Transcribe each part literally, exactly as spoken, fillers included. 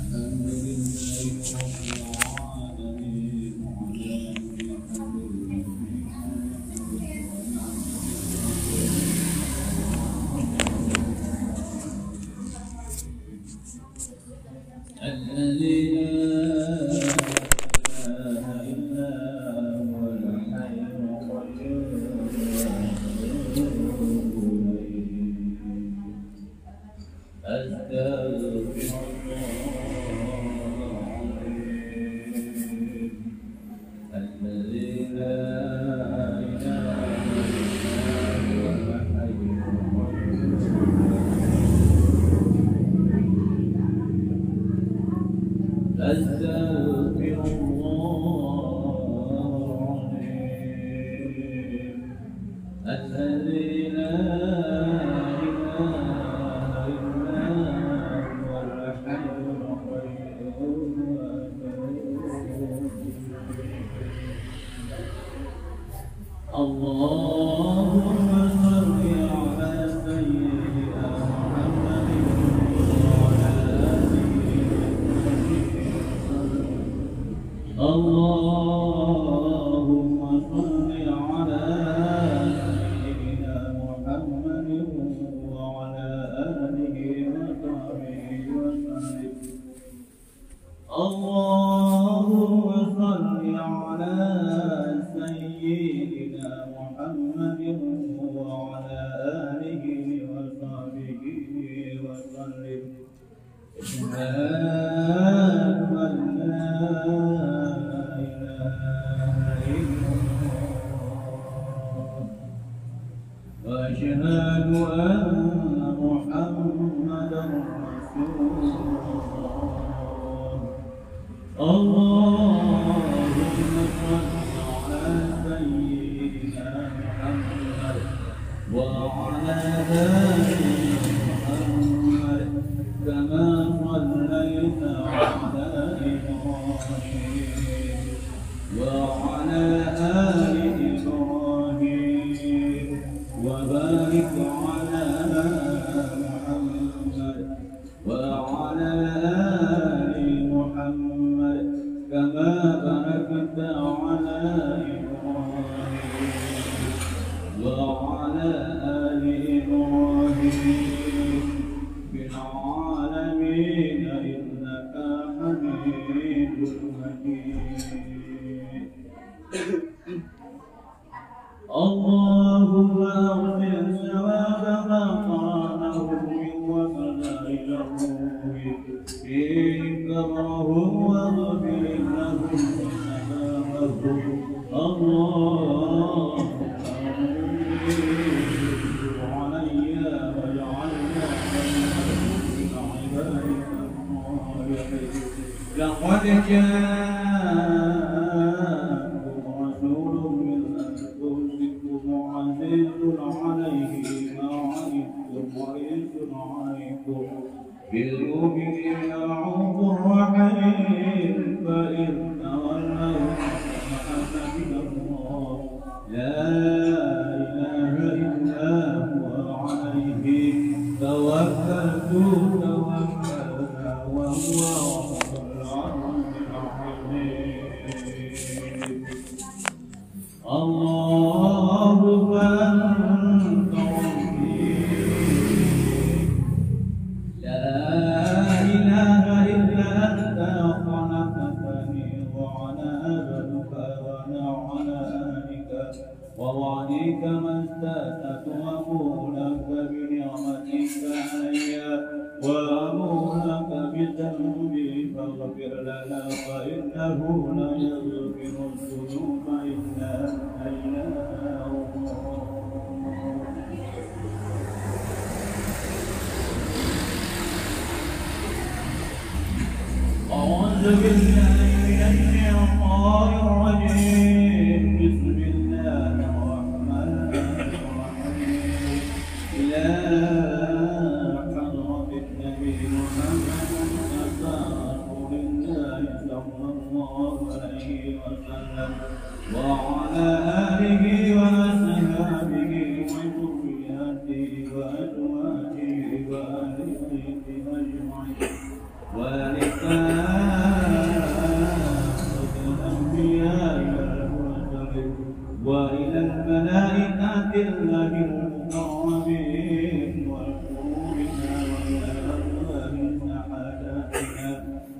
وَلِسَانٍ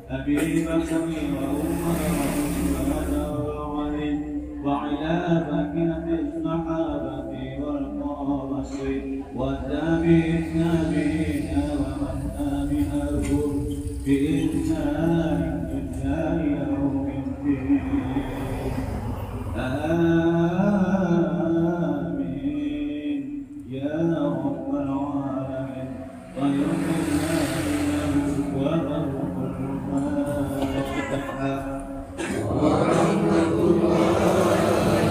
أبي بكر وعمر وعثمان وعلي وعلى بقية الصحابة والقرابة والتابعين ومن تبعهم بإحسان إلى يوم الدين. آمين يا رب العالمين. ويقنا له ورب الفاتحة. ورحمة الله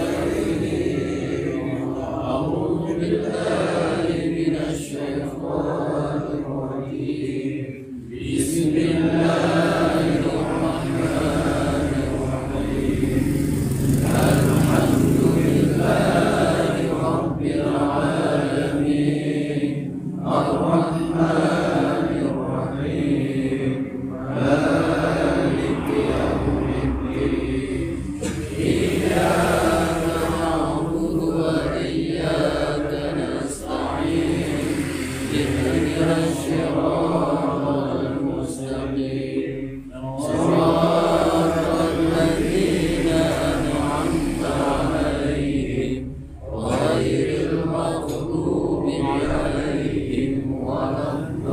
أعوذ بالله من الشيطان الرجيم. بسم الله الرحمن الرحيم. الحمد لله رب العالمين الرحمن الرحيم مالك يوم الدين. إياك نعبد وإياك نستعين. اهدنا الصراط المستقيم صراط الذين أنعمت عليهم غير المغضوب عليهم ولا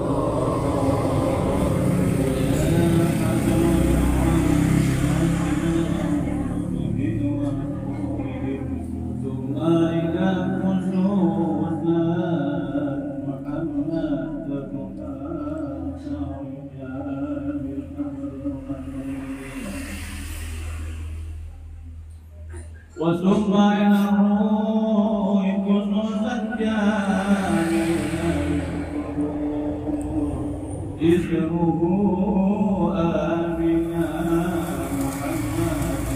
وثم إلى الروح خصوصا اسمه آمنا محمد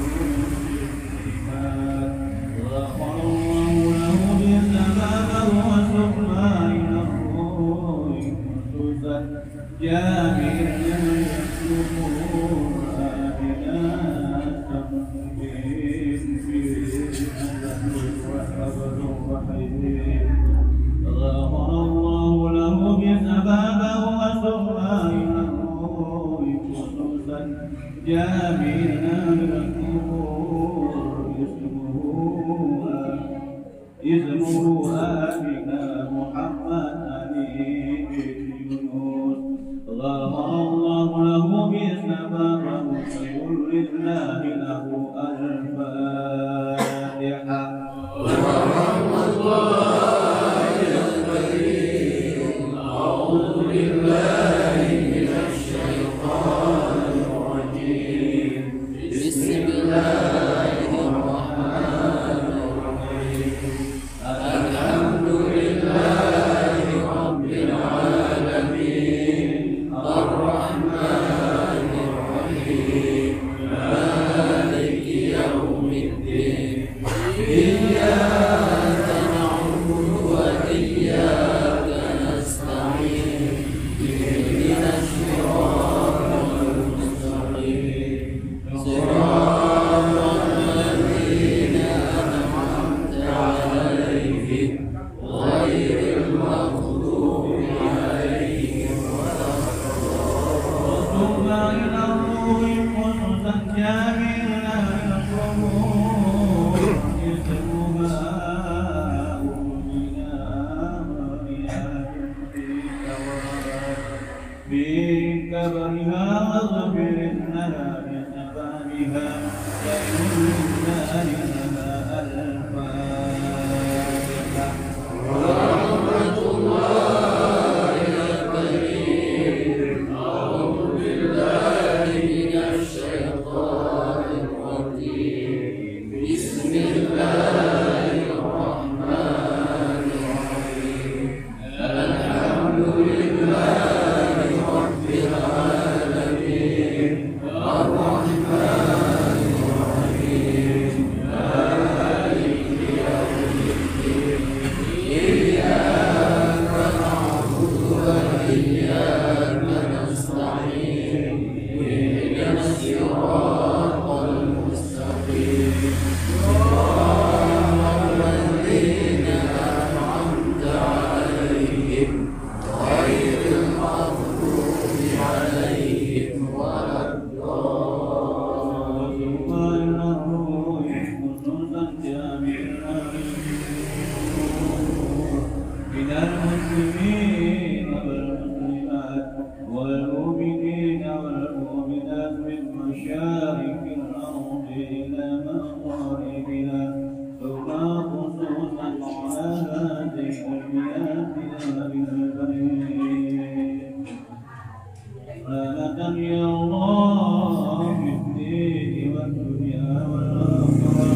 غفر الله له بسببه. وثم إلى الروح خصوصا جامعا غفر الله له بسببه. وثم إلى الروح خصوصا جامعا اسمه آمنا محمد علي بن يونس. غفر الله له بسببه. ويرد الله له الفاتحة. ورحمة الله الكريم. أعوذ بالله من الشيطان الرجيم. بسم الله الرحمن الرحيم. الحمد لله رب العالمين الرحمن الرحيم مالك يوم الدين. إياك نعبد وإياك نستعين. اهدنا الصراط المستقيم صراط الذين أنعمت عليهم غير المغضوب عليهم ولا الضالين. ثم إلى الروح خصوصا جامعا يصومون بكبرها واغفر لنا بسببها. وإنا لها الفاتحة. ورحمة الله الكريم. أعوذ بالله من الشيطان الرجيم. بسم الله الرحمن الرحيم. الحمد لله رب العالمين الرحمن الرحيم والمؤمنين والمؤمنات من مشارق الأرض إلى مغاربها ثم خصوصا على هذه الأبيات أهل البيت رحمة يا الله في الدين والدنيا والآخرة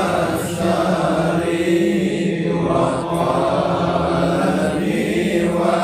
Wa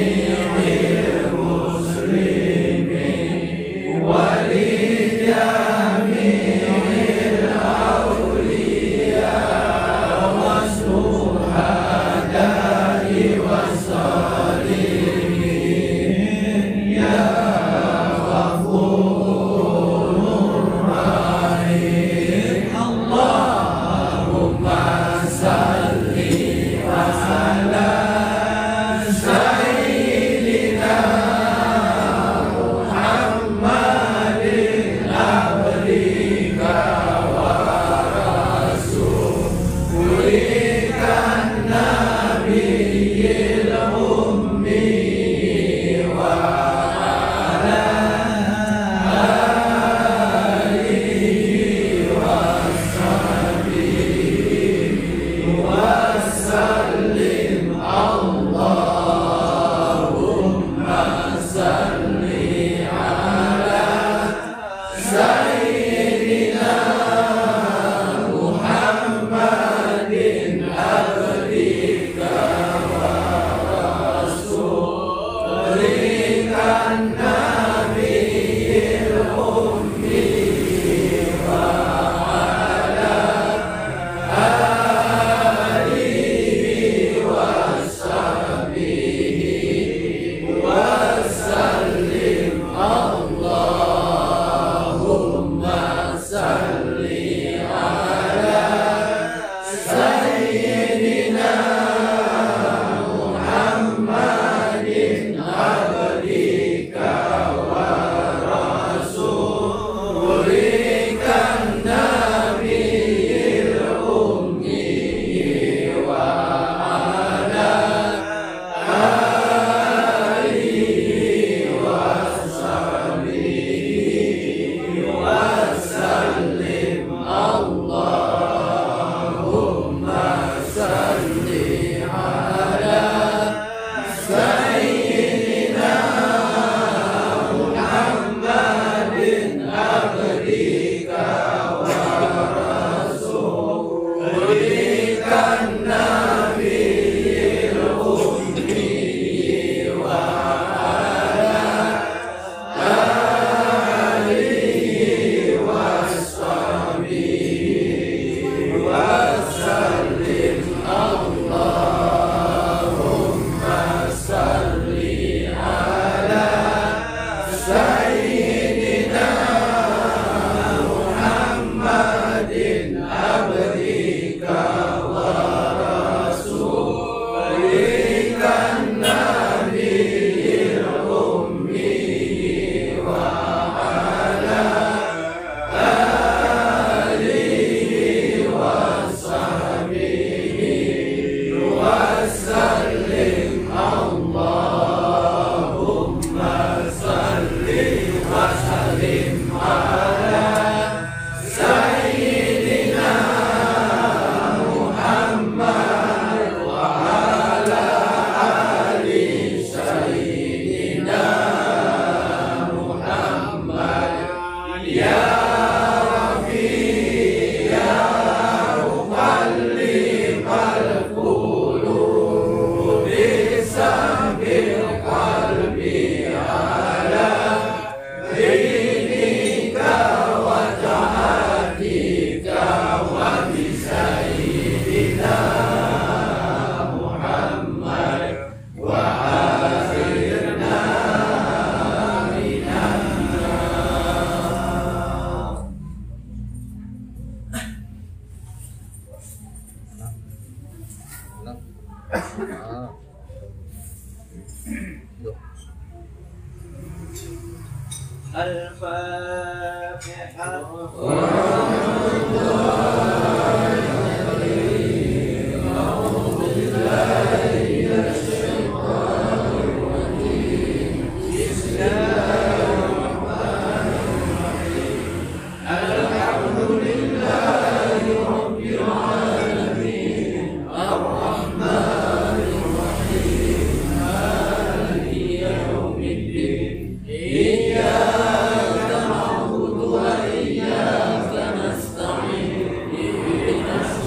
إياك نستعين اهدنا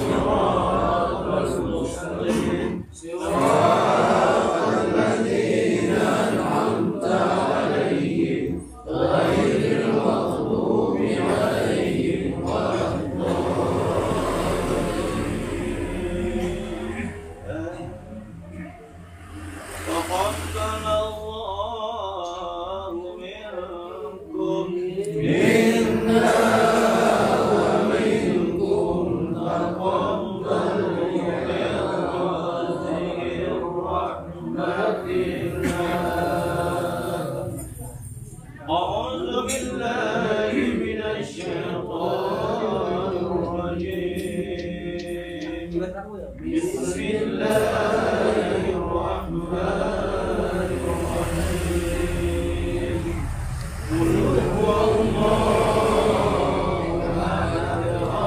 أعوذ بالله من الشيطان الرجيم بسم الله الرحمن الرحيم قل هو الله أحد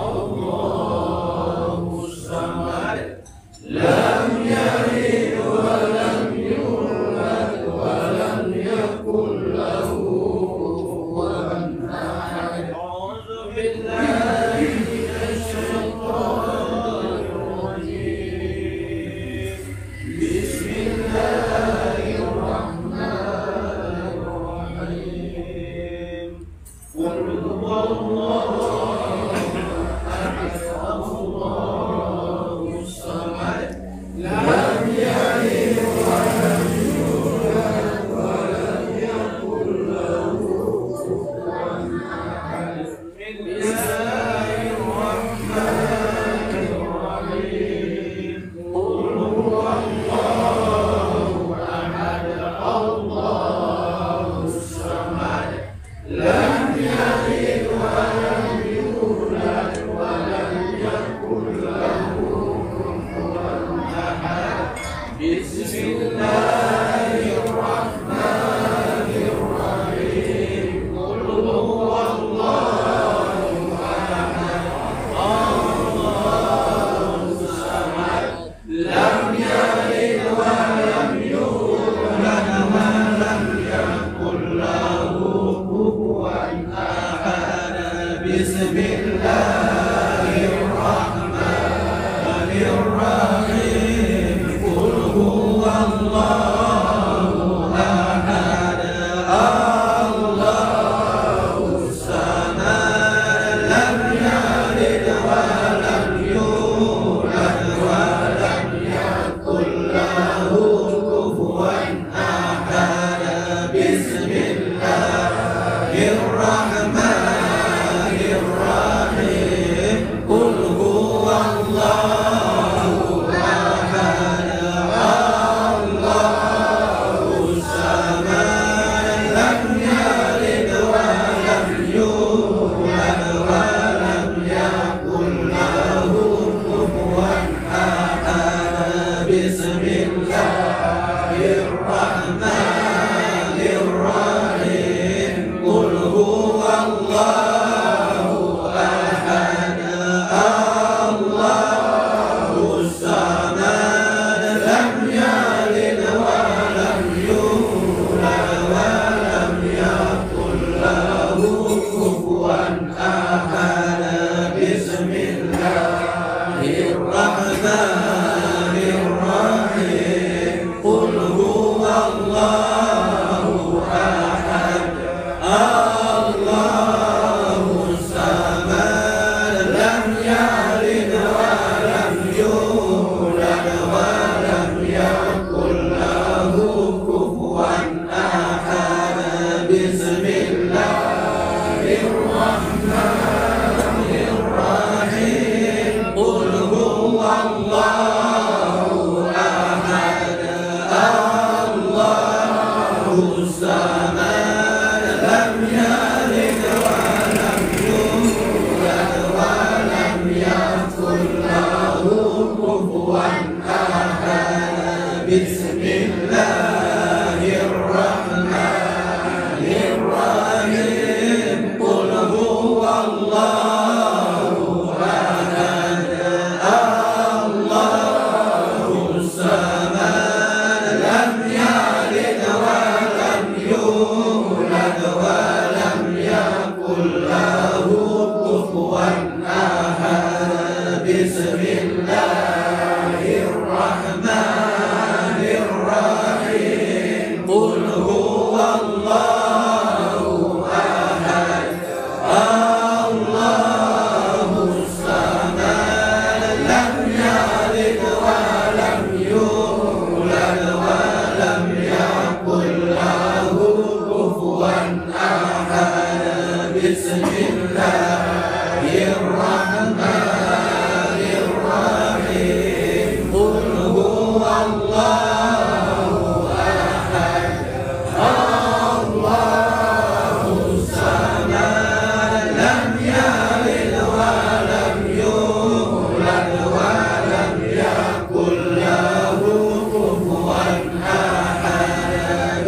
الله الصمد لم يلد ولم يولد ولم يكن له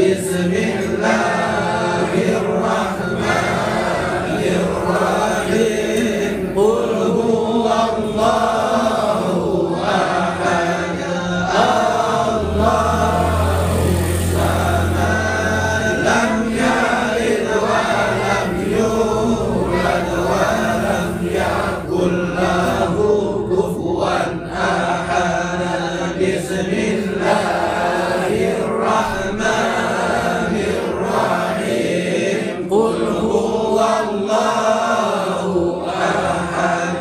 Bismillahirrahmanirrahim. Qul huwallahu ahad, Allahus samad, lam yalid wa lam yulad wa lam yakul lahu kufuwan ahad. Bismillahirrahmanirrahim. Qul huwallahu ahad,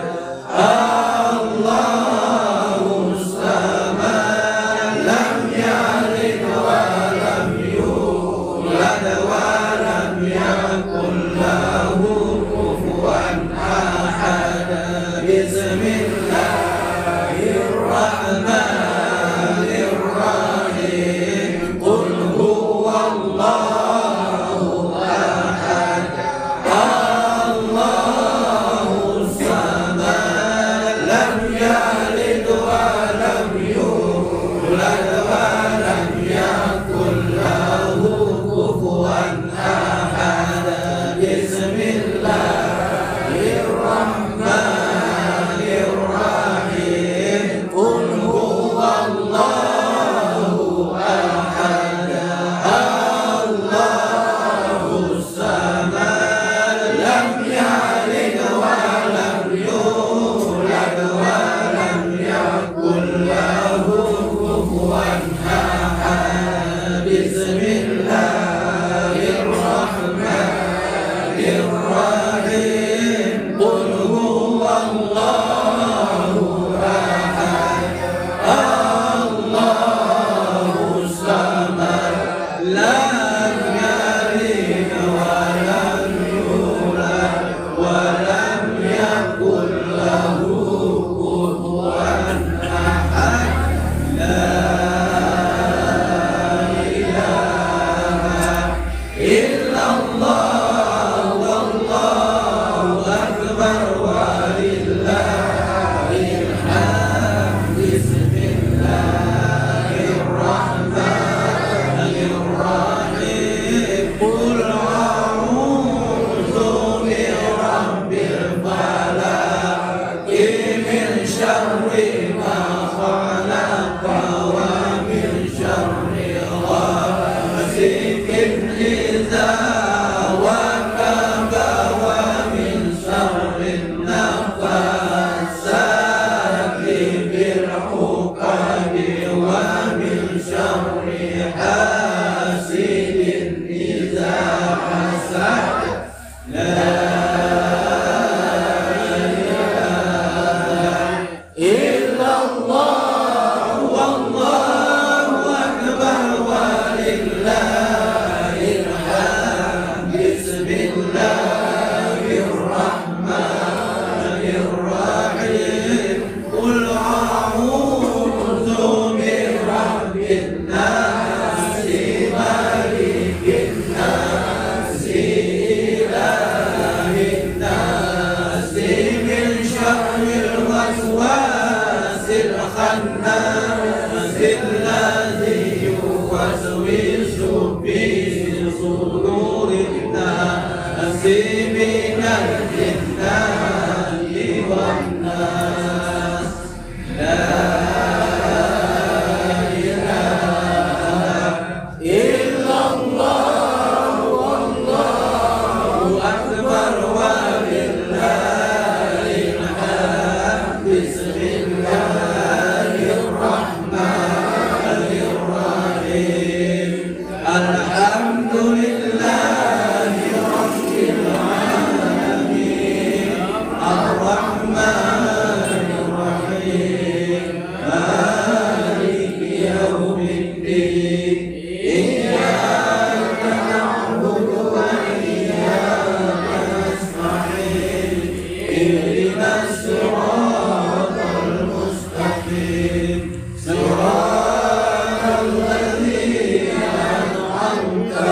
Allahus samad, lam yalid wa lam yulad wa lam yakul lahu kufuwan ahad. Bismillahirrahmanirrahim. Qul huwallahu ahad, Allahus samad, lam yalid wa lam yulad wa lam yakul lahu kufuwan ahad. Bismillahirrahmanirrahim. Qul huwallahu ahad, Allahus samad, lam yalid wa lam yulad wa lam yakul lahu kufuwan ahad. Bismillahirrahmanirrahim. Qul huwallahu ahad, Allahus samad, lam yalid wa lam yulad wa lam yakul lahu kufuwan ahad. La ilaha illallah, wallahu akbar, walillahil hamd. Bismillahirrahmanirrahim. Qul a'udzu birabbil falaq, min syarri ma khalaq, wa min syarri ghasiqin idza waqab, wa min syarri nafassati bil 'uqad, wa min syarri hasidin idza hasad. La illallah, wallahu akbar, walillahil hamd. Bismillahirrahmanirrahim. Qul a'udzu birabbin nas, malikin nas, ilahin nas, min syarril waswasil khannas, alladzi yuwaswisu fi sudurin nas, minal jinnati wan nas. La ilaha illallah, wallahu akbar, walillahil hamd. Bismillahirrahmanirrahim. Alhamdulillahi rabbil alamin, arrahmanir rahim, maliki yaumiddin. Iyyaka na'budu wa iyyaka nasta'in. Ihdinas siratal mustaqim, siratal ladzina an'amta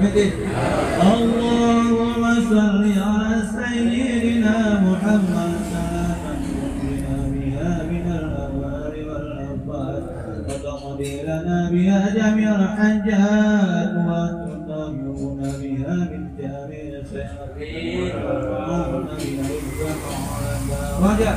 اللهم صل على سيدنا محمد صلاة تنجينا بها من الأهوال والآفات وتقضي لنا بها جميع الحاجات وتطهرنا بها من جميع السيئات وترفعنا بها الدرجات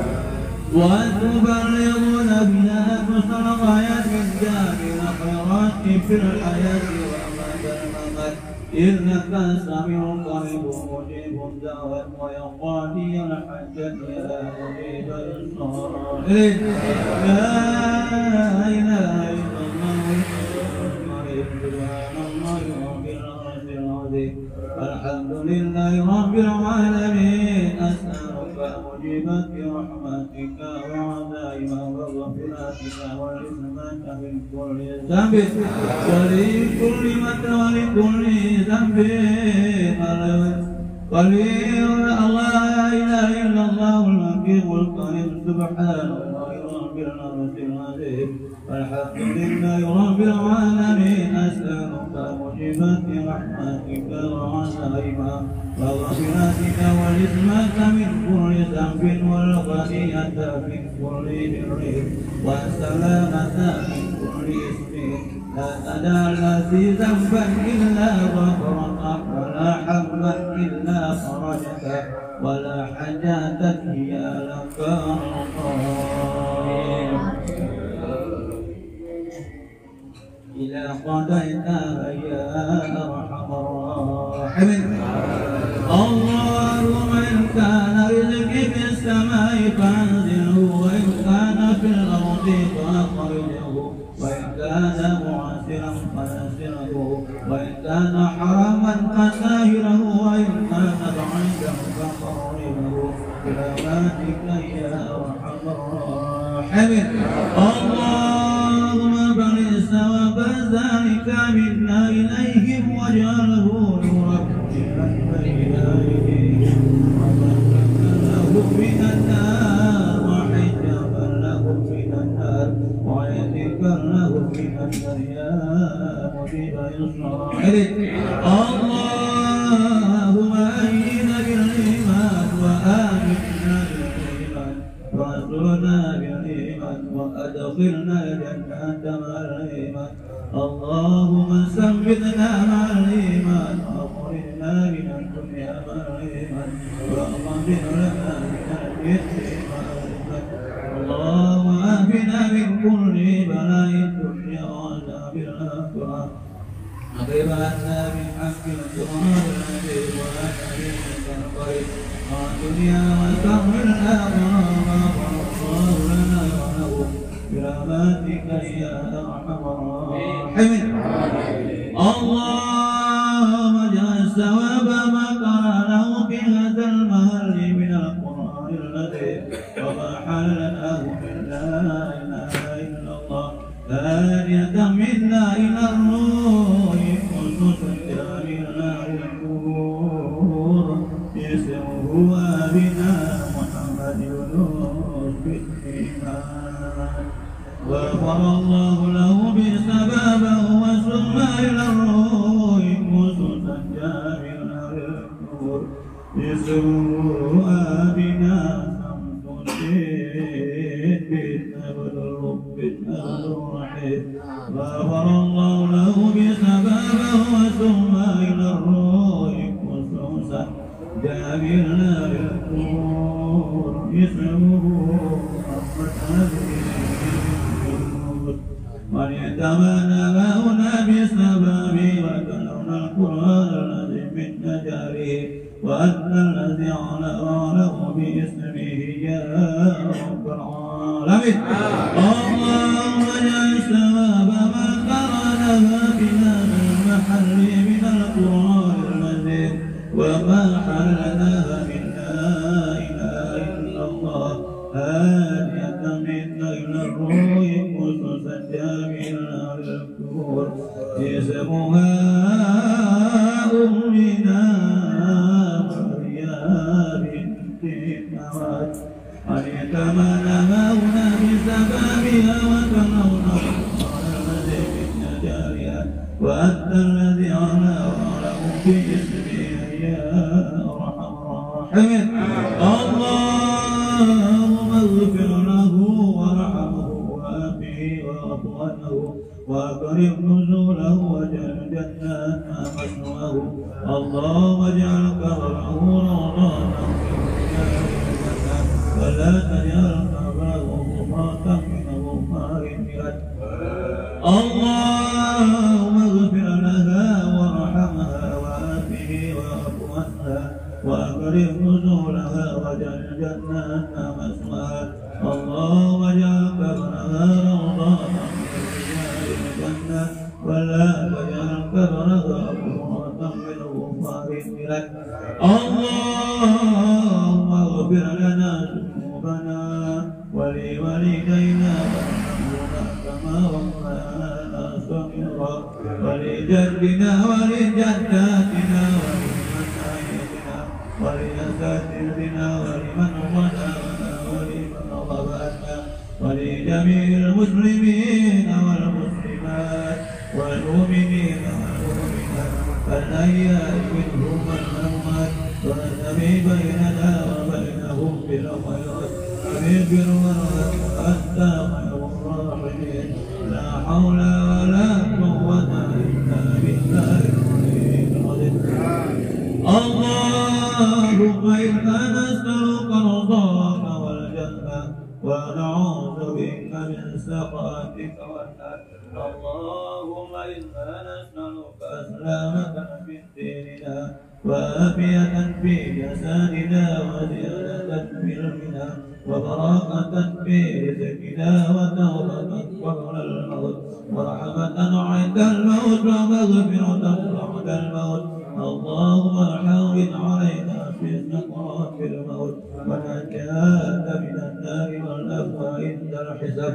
وتبلغنا بها أقصى الغايات من جميع الخيرات في الحياة وبعد الممات إنك سميع قريب مجيب الدعوات ويقاضي الحاجات يا مجيب الصالحين لا إله إلا الله سبحان الله رب العرش العظيم الحمد لله رب العالمين أسألك موجبات رحمتك وعزائم وغفراتك والإسمات من كل ذنب ولكل مت ولكل ذنب ولي الله لا إله إلا الله الحكيم الكريم سبحان الله رب العرش العظيم الحمد لله رب العالمين أسألك موجبات رحمتك وعزائم وغفراتك والإسمات من كل ذنب والخطيئة من كل بر والسلامة من كل اسم لا تدع لي ذنبا إلا غفرته ولا حما إلا فرجته ولا حاجة هي لك إذا قضيتها يا أرحم الراحمين اللهم إن كان رزقي في السماء فأنزله وإن كان في الأرض فأخرجه وإن كان معسرا فيسره وإن كان حراما فساهره وإن كان بعيدا فقربه برحمتك يا أرحم الراحمين اللهم بلغ ثواب ذلك منا إليهم واجعله نورا بين أيديهم ومسكنا له من النار وحجابا له من النار ويذكر له من النار يا مجيب إسرائيل اللهم أيدنا بالإيمان وآمنا بالإيمان وأسرنا بالإيمان وأدخلنا الجنة مع الإيمان اللهم ثبتنا مع الإيمان وأخرجنا من الدنيا مع الإيمان وأغفر لنا من الإثم مع الإيمان اللهم آفنا من كل بلاء الدنيا وعذاب الآخرة وقنا من حق القرآن العظيم وأجعلنا من الخير والدنيا وشر الآخرة غفر الله لنا وله برحمتك يا أرحم الراحمين اللهم اجعل ثواب ما قرأناه في هذا المهل من القرآن العظيم وما حللناه من لا إله إلا الله هادية منا إلى الروح خصوصا جعلنا النور اسمه أبينا محمد يونس بالإيمان غفر الله له بسببه وسم إلى الروح خصوصا جعلنا النور اسمه أبينا غفر الله له بسببه وثم إلى الروح خصوصا جابرنا بالنور اسمه محمد وليتمنى هنا بسبب وتلونا القرآن الذي من نجاره وأن الذي علاه باسمه يا رب العالمين اللهم اجعل ثواب ما قرأناها في هذا المحل من القرآن المجيد وما حلناها من لا إله إلا الله هادية منا إلى الروح خصوصا جامعنا للكفور اسمها أمنا وليتمنى بسببها وتلونا القرآن الذي من نجارها وأنت الذي علاه حمد اللهم اغفر له وارحمه وآفه وأطهره وأكرم نزوله واجعل جنات مثواه اللهم اجعل قبره روضة ولا تجعل قبره غفرة من غفار الجنة اللهم اغفر لها وارحمها وآفه وأطهرها وأكرم نزولها واجعل جنات مثواها اللهم اجعل قبرها روضة ولا تجعل قبرها غفرة من غفار لك اللهم اغفر لنا ذنوبنا ولوالدينا وارحمهما كما ربنا صغيرا ولجدنا ولجداتنا ولمشايخنا ولأساتذتنا ولمن ظلمنا ولمن ظلمنا ولجميع المسلمين والمسلمات والمؤمنين والمؤمنات الأحياء منهم والأموات وأسمي بيننا وبينهم بالخيرات اغفر وارحم أنت خير الراحمين لا حول ولا قوة إلا بالله العلي العظيم اللهم إنا نسألك رضاك والجنة ونعوذ بك من سخطك والنار اللهم إنا نسألك سلامة في ديننا وعافية في جسدنا وزيادة في علمنا وبركة في رزقنا وتوبة قبل الموت ورحمة عند الموت ومغفرة بعد الموت اللهم حاول علينا في سكرات الموت ونجاة من النار والأفوى عند الحساب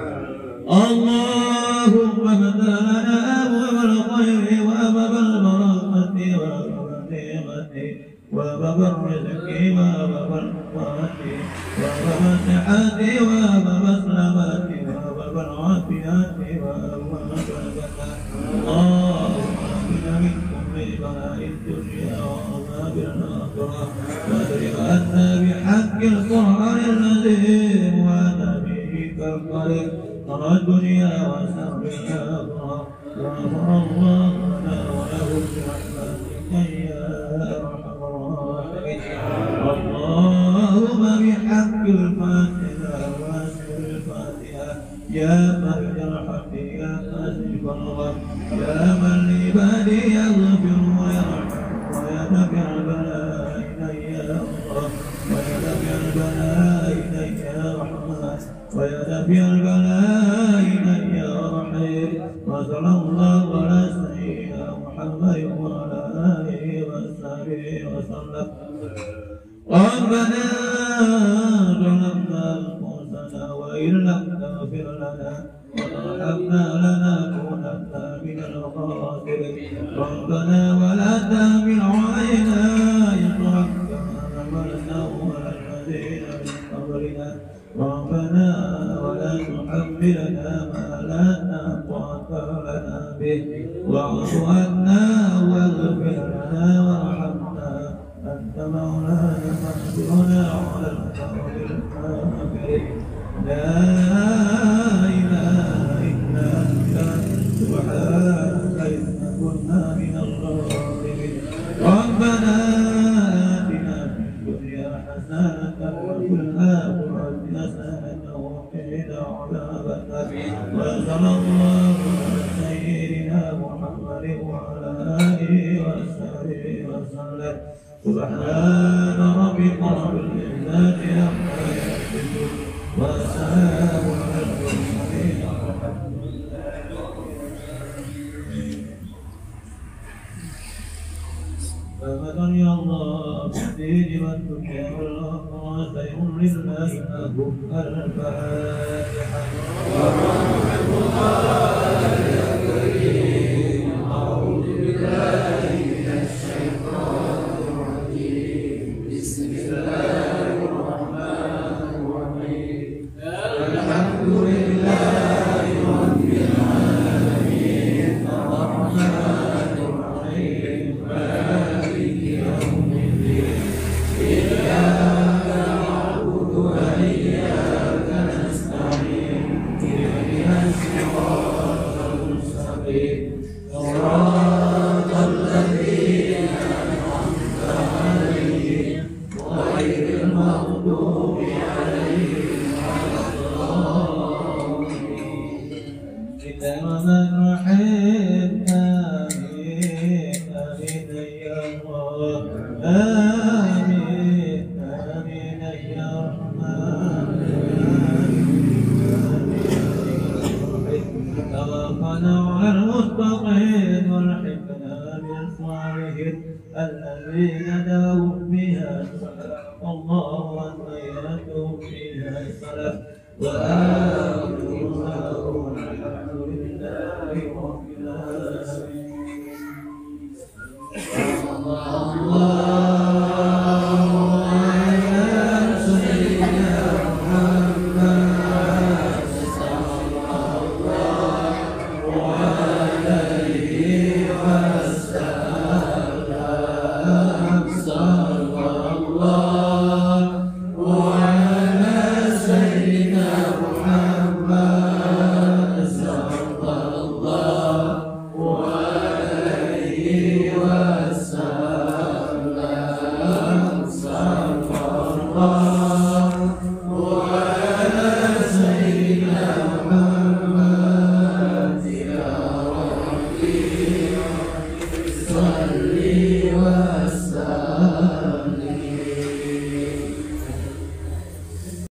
اللهم افتح لنا أبواب الخير وأبواب البركة وأبواب النعمة وأبواب الرزق وأبواب القوة وأبواب الصحة وأبواب السلامة وأبواب العافية وأبواب البركة اللهم آمنا من كل بلاء الدنيا وعذاب الآخرة واصرف عنا بحق القرآن العظيم وأنا به كالقريب ترى الدنيا وسر الآخرة وغفر الله لنا ولهم برحمتك يا أرحم الراحمين اللهم بحق الفاتحة وأسر الفاتحة يا فرج الحق يا كاشف الغم يا من لعباده يغفر ويرحم ويدفع البلاء إليك يا الله ويدفع البلاء إليك يا رحمن ويدفع البلاء إليك يا رحيم وصلى الله على سيدنا محمد وعلى آله وصحبه وسلم ربنا ظلمنا أنفسنا وإن لم تغفر لنا وترحمنا لنكونن من الخاسرين ربنا ولا تحمل علينا إصرا كما حملناه على الذين من قبلنا ربنا ولا تحملنا ما لا طاقة لنا به واعف عنا واغفر لنا وارحمنا أنت مولانا فانصرنا على القوم الكافرين لا إله إلا أنت سبحانك إنا كنا من الظالمين ربنا آتنا في الدنيا حسنة وفي الآخرة حسنة وقنا عذاب النار وصلى الله على سيدنا محمد وعلى آله وصحبه وسلم سبحان ربك رب العزة عما يصفون وسلام على المرسلين والحمد لله رب العالمين. فمن يا الله في الدين والدنيا والآخرة خير لله لهم الفاتحة. ورحمة الله يا كريم أعوذ بالله من الشيطان الرجيم بسم الله الرحمن الرحيم الحمد لله رب العالمين الرحمن الرحيم مالك يوم الدين فيها صلاة الله وتحيته فيها صلاة وآخرها الحمد لله رب العالمين. الله صلي وسلم